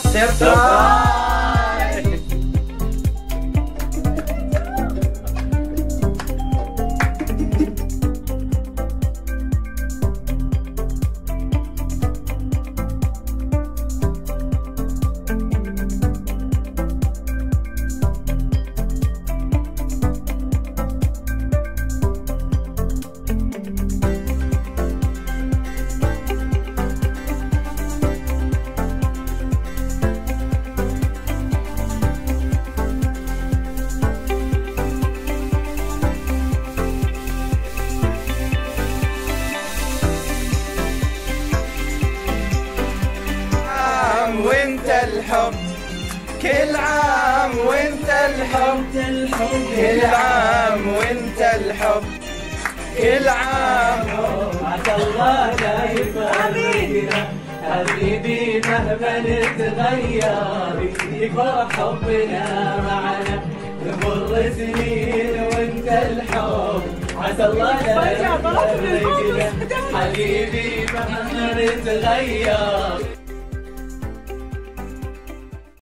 سربرايز. وانت الحب كل عام وانت الحب كل عام وانت الحب كل عام. عسى الله لا يفارقنا حبيبي مهما نتغير، يكبر حبنا معنا تمر سنين وانت الحب. عسى الله لا يفارقنا حبيبي مهما نتغير.